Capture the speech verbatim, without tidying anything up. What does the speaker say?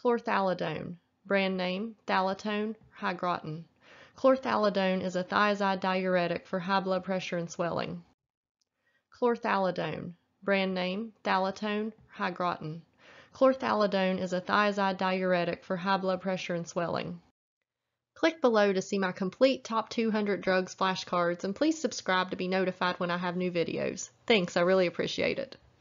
Chlorthalidone, brand name Thalitone, Hygroton. Chlorthalidone is a thiazide diuretic for high blood pressure and swelling. Chlorthalidone, brand name Thalitone, Hygroton. Chlorthalidone is a thiazide diuretic for high blood pressure and swelling. Click below to see my complete top two hundred drugs flashcards, and please subscribe to be notified when I have new videos. Thanks, I really appreciate it.